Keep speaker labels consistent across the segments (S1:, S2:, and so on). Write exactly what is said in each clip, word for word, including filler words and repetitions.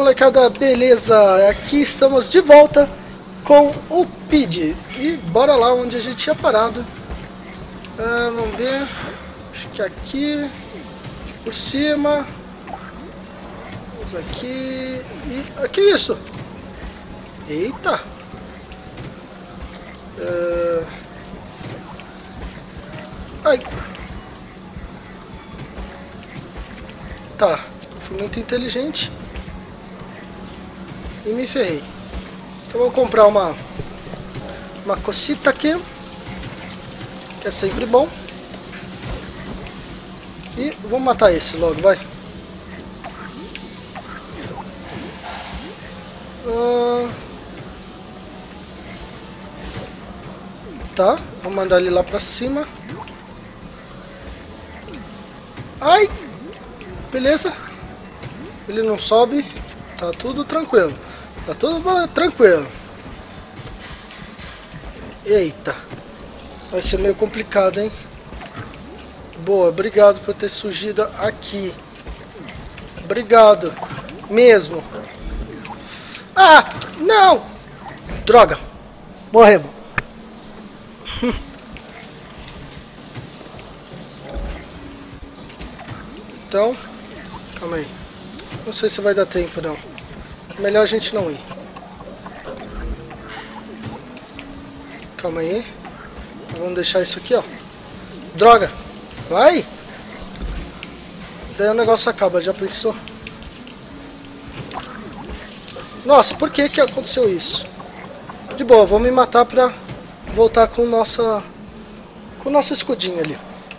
S1: molecada, beleza? Aqui estamos de volta com o Pidgey. E bora lá onde a gente tinha parado. ah, Vamos ver. Acho que aqui por cima. Vamos aqui. E aqui isso. Eita. Uh... Ai. Tá, fui muito inteligente e me ferrei. Então vou comprar uma uma cocita aqui, que é sempre bom. E vou matar esse logo, vai. Ah, tá, vou mandar ele lá pra cima. Ai! Beleza. Ele não sobe. Tá tudo tranquilo. Tá tudo tranquilo. Eita. Vai ser meio complicado, hein? Boa, obrigado por ter surgido aqui. Obrigado. Mesmo. Ah! Não! Droga. Morremos. Então... Calma aí. Não sei se vai dar tempo, não. Melhor a gente não ir. Calma aí. Vamos deixar isso aqui, ó. Droga! Vai! Daí o negócio acaba, já pensou? Nossa, por que que aconteceu isso? De boa, vou me matar pra voltar com nossa... Com o nosso escudinho ali.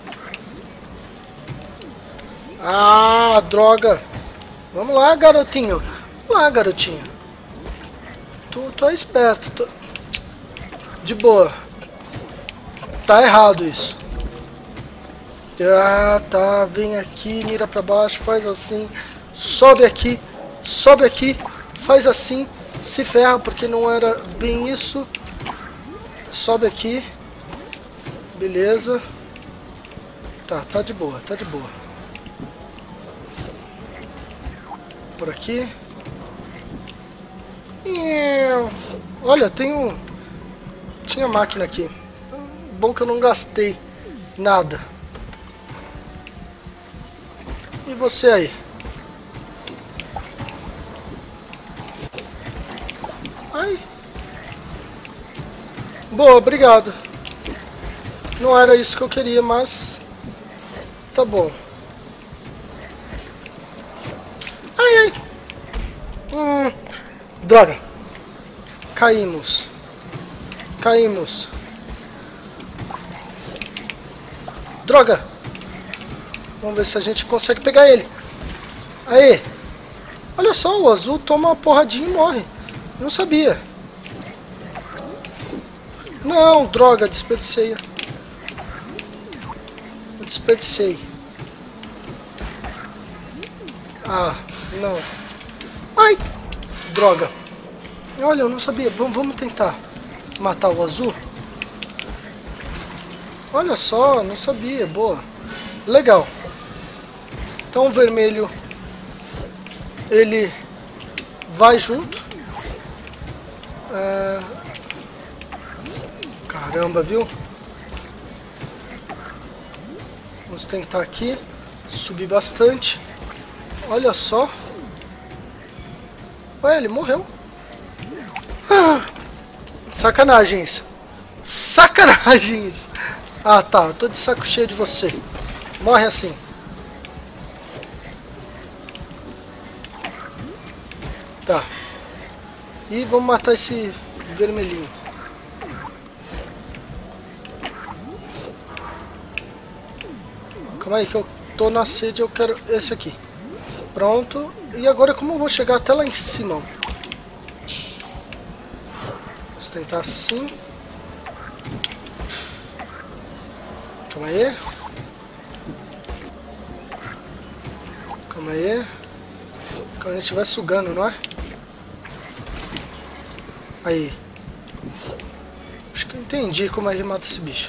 S1: Ah, droga. Vamos lá, garotinho. Vamos lá, garotinho. Tu, tu é esperto. Tu... De boa. Tá errado isso. Ah, tá. Vem aqui, mira pra baixo, faz assim. Sobe aqui, sobe aqui, faz assim. Se ferra, porque não era bem isso. Sobe aqui. Beleza. Tá, tá de boa, tá de boa. Por aqui. Olha, tem um... Tinha máquina aqui. Bom que eu não gastei nada. E você aí? Ai. Boa, obrigado. Não era isso que eu queria, mas... Tá bom. Ai, ai. Hum, droga. Caímos. Caímos. Droga. Vamos ver se a gente consegue pegar ele. Aê. Olha só, o azul toma uma porradinha e morre. Não sabia. Não, droga, desperdicei. Eu desperdicei. Ah, não. Ai! Droga. Olha, eu não sabia. Vamos, vamos tentar matar o azul. Olha só, não sabia. Boa. Legal. Então o vermelho, ele vai junto. É... Caramba, viu? Vamos tentar aqui. Subir bastante. Olha só. Ué, ele morreu. Ah, sacanagens. Sacanagens. Ah, tá. Eu tô de saco cheio de você. Morre assim. Tá. E vamos matar esse vermelhinho. Calma aí que eu tô na sede. Eu quero esse aqui. Pronto. E agora como eu vou chegar até lá em cima? Vamos tentar assim. Calma aí. Calma aí. Quando a gente vai sugando, não é? Aí. Acho que eu entendi como é que mata esse bicho.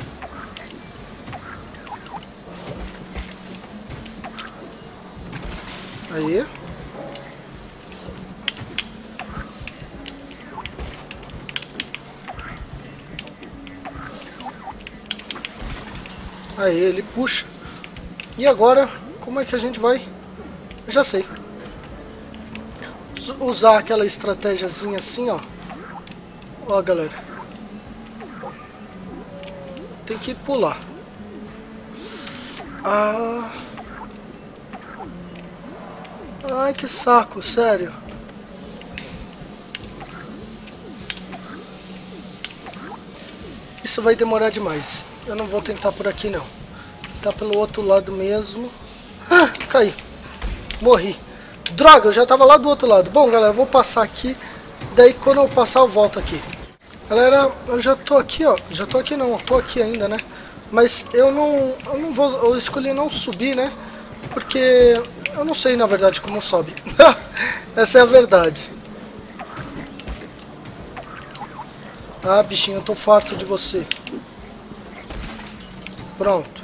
S1: Aí. Aí ele puxa. E agora, como é que a gente vai? Eu já sei. Usar aquela estratégiazinha assim, ó. Ó, galera. Tem que pular. Ah. Ai, que saco, sério. Isso vai demorar demais. Eu não vou tentar por aqui, não. Tá pelo outro lado mesmo. Ah, caí. Morri. Droga, eu já tava lá do outro lado. Bom, galera, eu vou passar aqui. Daí, quando eu passar, eu volto aqui. Galera, eu já tô aqui, ó. Já tô aqui não, eu tô aqui ainda, né? Mas eu não, eu não vou... Eu escolhi não subir, né? Porque eu não sei, na verdade, como sobe. Essa é a verdade. Ah, bichinho, eu tô farto de você. Pronto.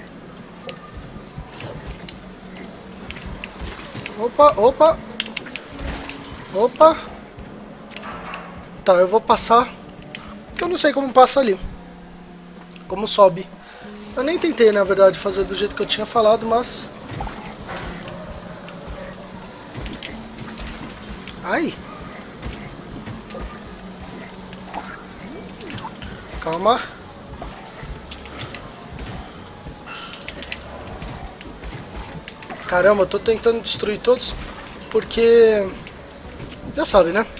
S1: Opa, opa. Opa. Tá, eu vou passar. Eu não sei como passa ali. Como sobe. Eu nem tentei, na verdade, fazer do jeito que eu tinha falado, mas... Ai. Calma. Caramba, eu tô tentando destruir todos. Porque... Já sabe, né?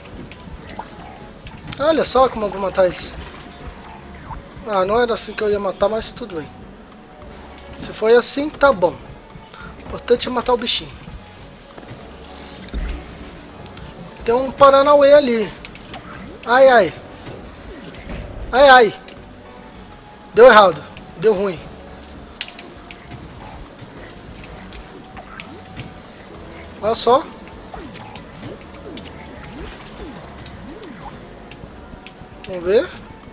S1: Olha só como eu vou matar eles. Ah, não era assim que eu ia matar, mas tudo bem. Se foi assim, tá bom. O importante é matar o bichinho. Tem um Paranauê ali. Ai, ai. Ai, ai. Deu errado. Deu ruim. Olha só. Vamos ver.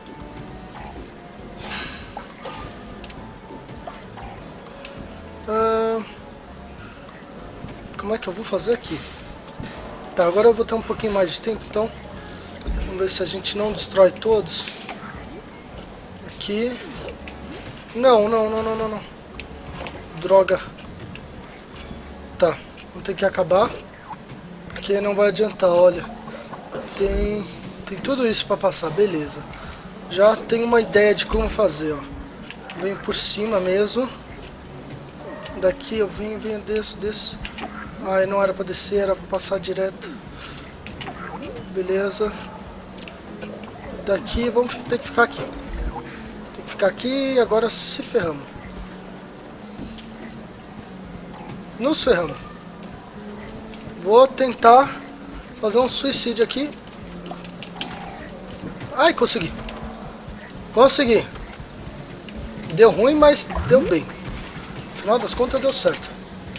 S1: Ah, como é que eu vou fazer aqui? Tá, agora eu vou ter um pouquinho mais de tempo, então. Vamos ver se a gente não destrói todos. Aqui. Não, não, não, não, não, não. Droga. Tá, vamos ter que acabar. Porque não vai adiantar, olha. Tem, tem tudo isso pra passar, beleza. Já tenho uma ideia de como fazer, ó. Venho por cima mesmo. Daqui eu venho, venho, desço, desço. Ai, não era pra descer, era pra passar direto. Beleza. Daqui, vamos ter que ficar aqui. Tem que ficar aqui e agora se ferramos. Nos ferramos. Vou tentar fazer um suicídio aqui. Ai, consegui. Consegui. Deu ruim, mas deu bem. No final das contas deu certo.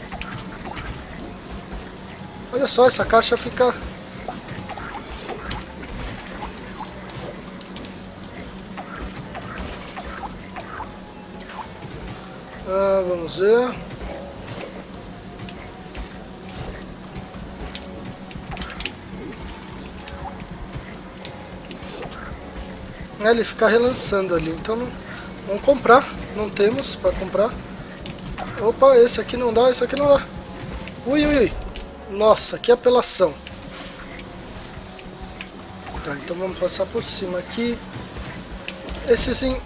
S1: Olha só, essa caixa fica... Ah, vamos ver... É, ele fica relançando ali, então não... Vamos comprar, não temos para comprar. Opa, esse aqui não dá, esse aqui não dá. Ui, ui, ui. Nossa, que apelação. Tá, então vamos passar por cima aqui. Esse sim.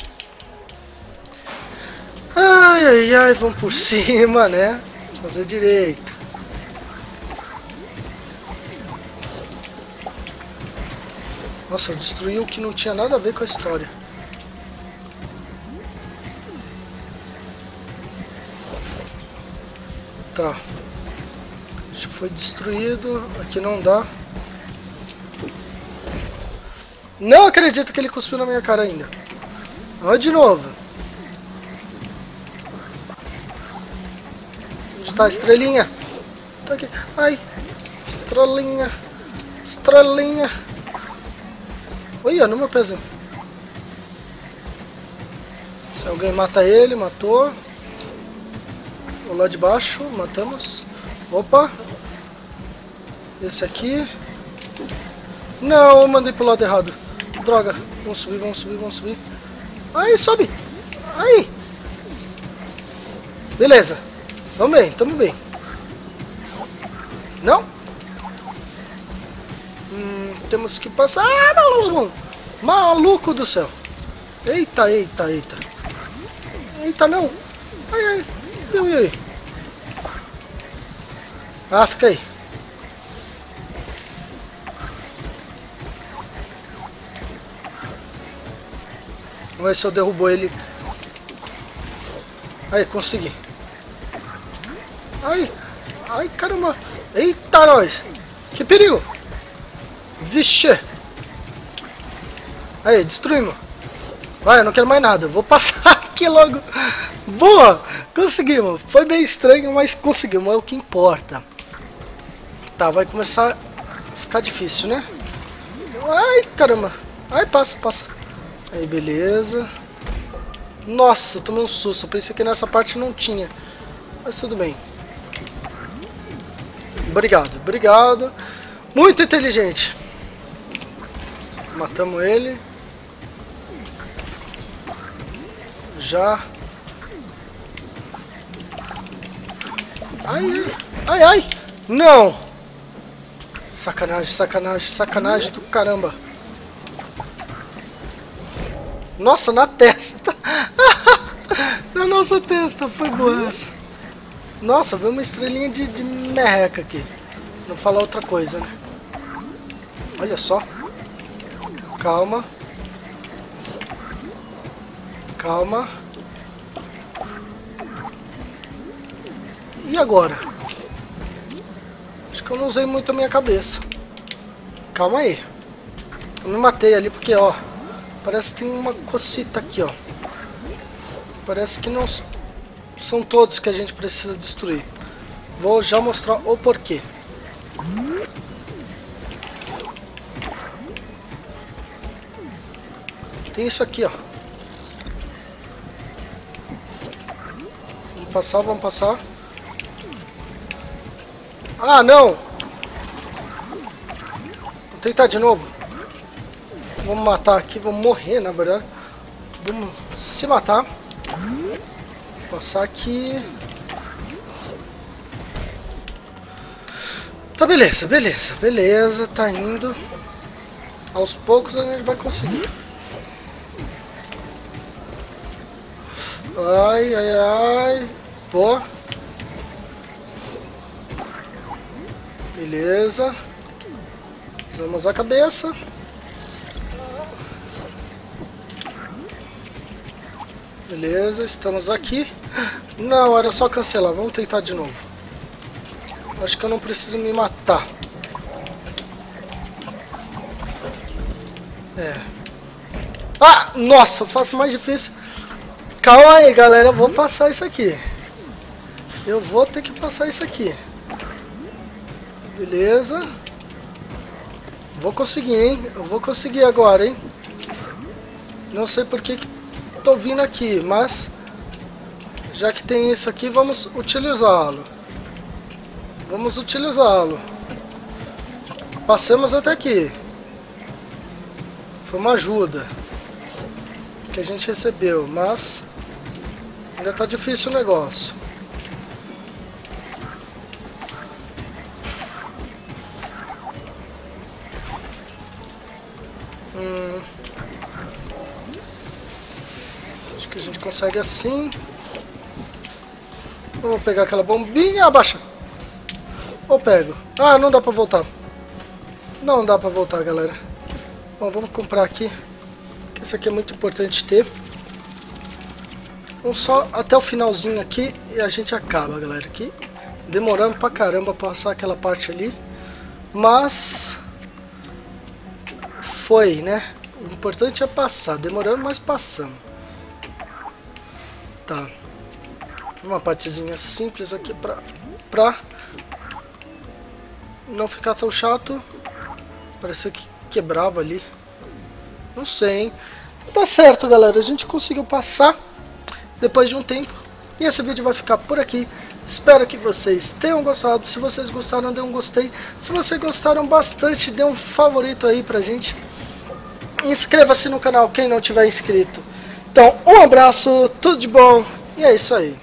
S1: Ai, ai, ai, vamos por cima, né? Fazer direito. Nossa, eu destruí o que não tinha nada a ver com a história. Tá. Acho que foi destruído. Aqui não dá. Não acredito que ele cuspiu na minha cara ainda. Olha de novo. Onde tá a estrelinha? Tá aqui. Ai. Estrelinha. Estrelinha. Olha, no meu pezinho. Se alguém mata ele, matou. Vou lá de baixo, matamos. Opa. Esse aqui. Não, eu mandei pro lado errado. Droga. Vamos subir, vamos subir, vamos subir. Aí, sobe. Aí. Beleza. Tamo bem, tamo bem. Não? Hum, temos que passar... Ah, maluco! Maluco do céu. Eita, eita, eita. Eita, não. Ai, ai. Ai, ai. Ah, fica aí. Vamos ver se eu derrubo ele. Aí, consegui. Ai, ai, caramba. Eita, nós. Que perigo. Vixe. Aí, destruímos. Vai, eu não quero mais nada. Vou passar aqui logo. Boa. Conseguimos. Foi bem estranho, mas conseguimos. É o que importa. Tá, vai começar a ficar difícil, né? Ai, caramba. Ai, passa, passa. Aí, beleza. Nossa, eu tomei um susto. Eu pensei que nessa parte não tinha. Mas tudo bem. Obrigado, obrigado. Muito inteligente. Matamos ele. Já. Ai, ai, ai, ai. Não. Sacanagem, sacanagem, sacanagem do caramba. Nossa, na testa. Na nossa testa, foi boa essa. Nossa, veio uma estrelinha de, de merreca aqui. Não falar outra coisa, né? Olha só. Calma. Calma. E agora? Acho que eu não usei muito a minha cabeça. Calma aí. Eu me matei ali porque, ó, parece que tem uma cocita aqui, ó. Parece que não são todos que a gente precisa destruir. Vou já mostrar o porquê. Tem isso aqui, ó. Vamos passar, vamos passar. Ah, não! Vou tentar de novo. Vamos matar aqui, vamos morrer, na verdade. Vamos se matar. Passar aqui. Tá, beleza, beleza, beleza. Tá indo. Aos poucos a gente vai conseguir. Ai, ai, ai. Boa. Beleza. Usamos a cabeça. Beleza, estamos aqui. Não, era só cancelar. Vamos tentar de novo. Acho que eu não preciso me matar. É. Ah, nossa, faço mais difícil. Calma aí, galera. Eu vou passar isso aqui. Eu vou ter que passar isso aqui. Beleza. Vou conseguir, hein? Eu vou conseguir agora, hein? Não sei por que que tô vindo aqui, mas já que tem isso aqui, vamos utilizá-lo. Vamos utilizá-lo. Passamos até aqui. Foi uma ajuda que a gente recebeu, mas ainda tá difícil o negócio. Hum. Acho que a gente consegue assim. Vou pegar aquela bombinha, abaixa. Ou pego. Ah, não dá pra voltar. Não dá pra voltar, galera. Bom, vamos comprar aqui. Que esse aqui é muito importante ter. Vamos só até o finalzinho aqui e a gente acaba, galera. Aqui demorando pra caramba pra passar aquela parte ali. Mas foi, né? O importante é passar. Demorando, mas passamos. Tá. Uma partezinha simples aqui pra, pra não ficar tão chato. Pareceu que quebrava ali. Não sei, hein? Tá certo, galera. A gente conseguiu passar depois de um tempo. E esse vídeo vai ficar por aqui. Espero que vocês tenham gostado. Se vocês gostaram, dê um gostei. Se vocês gostaram bastante, dê um favorito aí pra gente. Inscreva-se no canal quem não tiver inscrito. Então, um abraço, tudo de bom. E é isso aí.